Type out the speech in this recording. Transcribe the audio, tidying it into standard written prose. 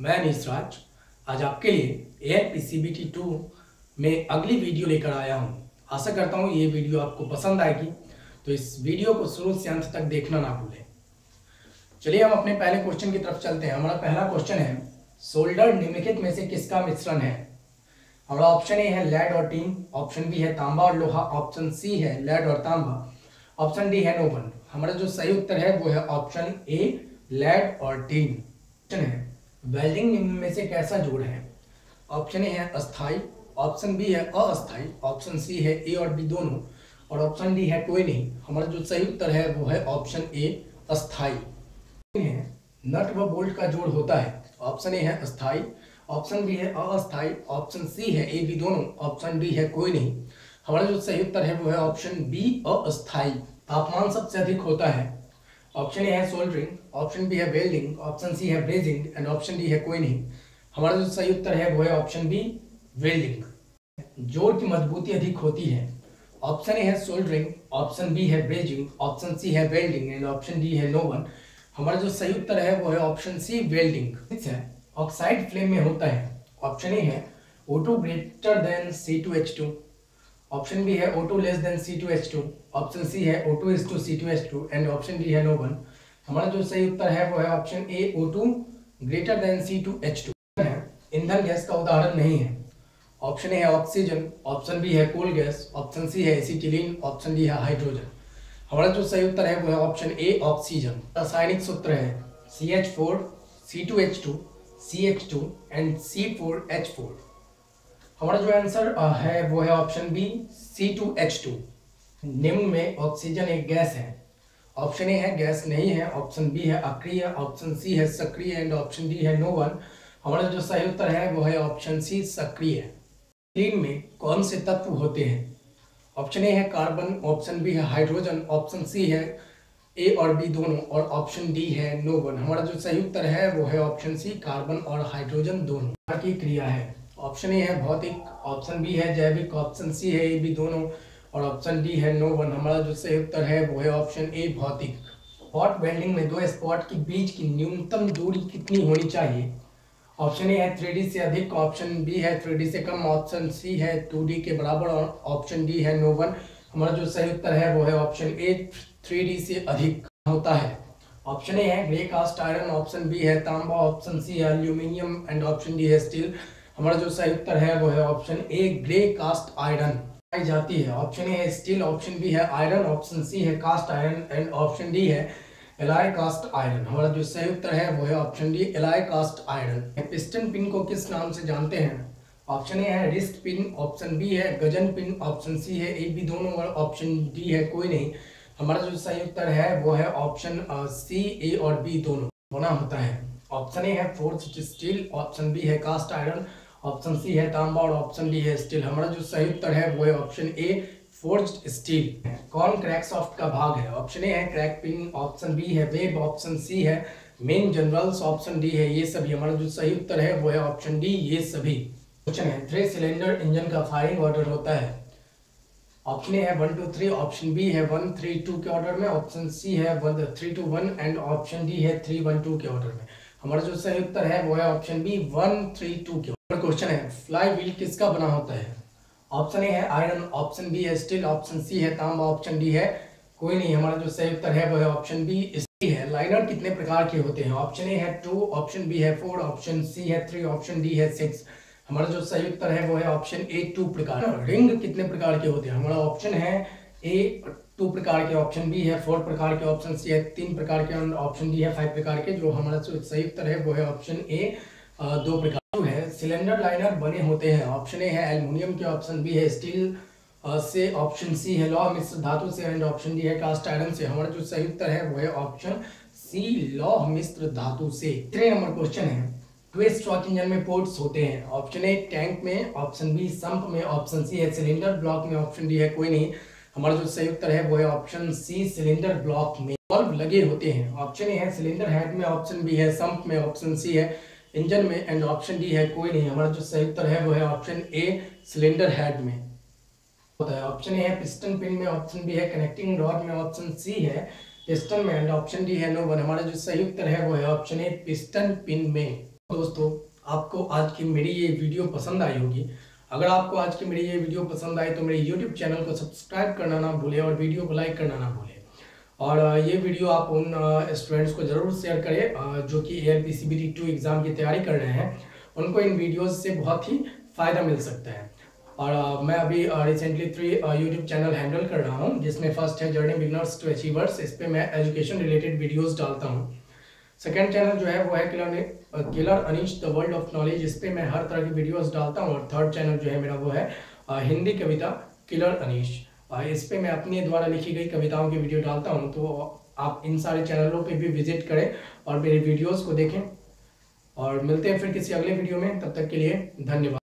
मैं निसराज आज आपके लिए ALPCBT 2 में अगली वीडियो लेकर आया हूँ। आशा करता हूँ ये वीडियो आपको पसंद आएगी, तो इस वीडियो को शुरू से अंत तक देखना ना भूलें। चलिए हम अपने पहले क्वेश्चन की तरफ चलते हैं। हमारा पहला क्वेश्चन है, सोल्डर निम्नलिखित में से किसका मिश्रण है? हमारा ऑप्शन ए है लेड और टीन, ऑप्शन बी है तांबा और लोहा, ऑप्शन सी है लेड और तांबा, ऑप्शन डी है नोबल। हमारा जो सही उत्तर है वो है ऑप्शन ए लेड और टीन। क्वेश्चन है, वेल्डिंग निम्न में से कैसा जोड़ है? ऑप्शन ए है अस्थाई, ऑप्शन बी है अस्थाई, ऑप्शन सी है ए और बी दोनों, और ऑप्शन डी है कोई नहीं। हमारा जो सही उत्तर है वो है ऑप्शन ए अस्थाई है। नट व बोल्ट का जोड़ होता है। ऑप्शन ए है अस्थाई, ऑप्शन बी है अस्थाई, ऑप्शन सी है ए बी दोनों, ऑप्शन डी है कोई नहीं। हमारा जो सही उत्तर है वो है ऑप्शन बी अस्थाई। तापमान सबसे अधिक होता है। ऑप्शन ए है सोल्डरिंग, ऑप्शन बी है वेल्डिंग, ऑप्शन सी है ब्रेजिंग एंड ऑप्शन डी है कोई नहीं। हमारा जो सही उत्तर है वो है ऑप्शन बी वेल्डिंग। जोड़ की मजबूती अधिक होती है। ऑप्शन ए है सोल्डरिंग, ऑप्शन बी है ब्रेजिंग, ऑप्शन सी है वेल्डिंग एंड ऑप्शन डी है नोबल। हमारा जो सही उत्तर है वो है ऑप्शन सी वेल्डिंग। ठीक है, ऑक्साइड फ्लेम में होता है। ऑप्शन ए है O2 greater than C2H2, option B है O2 less than C2H2, option C है O2 is to C2H2 and option D है नोबल। हमारा जो सही उत्तर है वो है ऑप्शन ए O2 ग्रेटर देन C2H2 है। ईंधन गैस का उदाहरण नहीं है। ऑप्शन ए है ऑक्सीजन, ऑप्शन बी है कोल गैस, ऑप्शन सी है एसिटिलीन, ऑप्शन डी है हाइड्रोजन। हमारा जो सही उत्तर है वो है ऑप्शन ए ऑक्सीजन। रासायनिक सूत्र है CH4 C2H2 CH2 and C4H4। हमारा जो आंसर है वो है ऑप्शन बी C2H2। निम्न में ऑक्सीजन एक गैस है। ऑप्शन ए है गैस नहीं है, ऑप्शन बी है अक्रिय, ऑप्शन सी है सक्रिय एंड ऑप्शन डी है नोबल। हमारा जो सही उत्तर है वो है ऑप्शन सी सक्रिय। तीन में कौन से तत्व होते हैं? ऑप्शन ए है कार्बन, ऑप्शन बी है हाइड्रोजन, ऑप्शन सी है ए और बी दोनों, और ऑप्शन डी है नोबल। हमारा जो सही उत्तर है वो है ऑप्शन सी कार्बन और हाइड्रोजन दोनों की क्रिया है। ऑप्शन ए है भौतिक, ऑप्शन बी है जैविक, ऑप्शन सी है ए बी दोनों, और ऑप्शन डी है नोबल। हमारा जो सही उत्तर है वो है ऑप्शन ए भौतिक। स्पॉट वेल्डिंग में दो स्पॉट के बीच की न्यूनतम दूरी कितनी होनी चाहिए? ऑप्शन ए है 3D से अधिक, ऑप्शन बी है 3D से कम, ऑप्शन सी है 2D के बराबर, और ऑप्शन डी है नोबल। हमारा जो सही उत्तर है वो है ऑप्शन ए 3D से अधिक होता है। ऑप्शन ए है grey cast iron, option B है तांबा, ऑप्शन सी है एल्यूमिनियम एंड ऑप्शन डी है स्टील। हमारा जो सही उत्तर है वो है option A grey cast iron पाई जाती है। ऑप्शन ए है स्टील, ऑप्शन बी है आयरन, ऑप्शन सी है cast iron and option D है एलाय कास्ट आयरन। हमारा जो सही उत्तर है वो है option D alloy cast iron. Piston pin को किस नाम से जानते हैं? ऑप्शन ए है रिस्ट पिन, ऑप्शन बी है गजन पिन, ऑप्शन सी है ए बी दोनों, और ऑप्शन डी है कोई नहीं। हमारा जो सही उत्तर है वो है ऑप्शन सी ए और बी दोनों होना होता है। ऑप्शन ए है फोर्ज्ड स्टील, ऑप्शन बी है कास्ट आयरन, ऑप्शन सी है तांबा, और ऑप्शन डी है स्टील। हमारा जो सही उत्तर है वो है ऑप्शन ए फोर्ज्ड स्टील। कौन क्रैंकशाफ्ट का भाग है? ऑप्शन ए है क्रैक पिन, ऑप्शन बी है वेब, ऑप्शन सी है मेन जनरल्स, ऑप्शन डी है ये सभी। हमारा जो सही उत्तर है वो है ऑप्शन डी ये सभी। क्वेश्चन है, 3 सिलेंडर इंजन का फायरिंग ऑर्डर होता है। ऑप्शन ए है 1 2 3, ऑप्शन बी है 1 3 2 के ऑर्डर में, ऑप्शन सी है 1 3 2 1 एंड ऑप्शन डी है 3 1 2 के ऑर्डर में। हमारा जो सही उत्तर है वो है ऑप्शन बी 1 3 2 के। क्वेश्चन है, फ्लाई व्हील किसका बना होता है? ऑप्शन ए है आयरन, ऑप्शन बी है स्टील, ऑप्शन सी है तांबा, ऑप्शन डी है कोई नहीं। हमारा जो सही उत्तर है वो है ऑप्शन बी स्टील है। लाइनर कितने प्रकार के होते हैं? ऑप्शन ए है 2, ऑप्शन बी है 4, ऑप्शन सी है 3, ऑप्शन डी है 6। हमारा जो सही उत्तर है वो है ऑप्शन ए 2 प्रकार। रिंग कितने प्रकार के होते हैं? हमारा ऑप्शन है ए 2 प्रकार के, ऑप्शन बी है 4 प्रकार के, ऑप्शन सी है 3 प्रकार के, ऑप्शन डी है 5 प्रकार के। जो हमारा सही उत्तर है वो है ऑप्शन ए 2 प्रकार है। सिलेंडर लाइनर बने होते हैं। ऑप्शन ए है एल्युमिनियम के, ऑप्शन बी है स्टील से, ऑप्शन सी है लौह मिश्र धातु से एंड ऑप्शन डी है कास्ट आयरन से। हमारा जो सही उत्तर है वो है ऑप्शन सी लौह मिश्र धातु से। 3 नंबर क्वेश्चन है, ट्विन स्ट्रोक इंजन में पोर्ट्स होते हैं। ऑप्शन ए टैंक में, ऑप्शन बी संप में, ऑप्शन सी है सिलेंडर ब्लॉक में, ऑप्शन डी है कोई नहीं। हमारा जो सही उत्तर है वो है ऑप्शन सी सिलेंडर ब्लॉक में बल्ब लगे होते हैं। ऑप्शन ए है सिलेंडर हेड में, ऑप्शन बी है संप में, ऑप्शन सी है इंजन में एंड ऑप्शन डी है कोई नहीं। हमारा जो सही उत्तर है वो है ऑप्शन ए सिलेंडर हेड में होता है। ऑप्शन ए है पिस्टन पिन में, ऑप्शन बी है कनेक्टिंग रॉड में, ऑप्शन सी है पिस्टन में एंड ऑप्शन डी है नोबल। हमारा जो सही उत्तर है वो है ऑप्शन ए पिस्टन पिन में। दोस्तों, आपको आज की मेरी ये वीडियो पसंद आई होगी। अगर आपको आज की मेरी ये वीडियो पसंद आई तो मेरे YouTube चैनल को सब्सक्राइब करना ना भूलें और वीडियो को लाइक करना ना भूलें। और ये वीडियो आप उन स्टूडेंट्स को ज़रूर शेयर करें जो कि ALPCBT2 एग्ज़ाम की तैयारी कर रहे हैं। उनको इन वीडियोज़ से बहुत ही फ़ायदा मिल सकता है। और मैं अभी रिसेंटली 3 YouTube चैनल हैंडल कर रहा हूँ, जिसमें फर्स्ट है जर्नी बिगनर्स टू अचीवर्स। इस पर मैं एजुकेशन रिलेटेड वीडियोज़ डालता हूँ। सेकेंड चैनल जो है वो है killer Anish the world of knowledge. इस पे मैं हर तरह की वीडियोस डालता हूँ। और थर्ड चैनल जो है मेरा वो है हिंदी कविता किलर अनीश। इस पे मैं अपने द्वारा लिखी गई कविताओं की वीडियो डालता हूँ। तो आप इन सारे चैनलों पे भी विजिट करें और मेरे वीडियोस को देखें। और मिलते हैं फिर किसी अगले वीडियो में, तब तक के लिए धन्यवाद।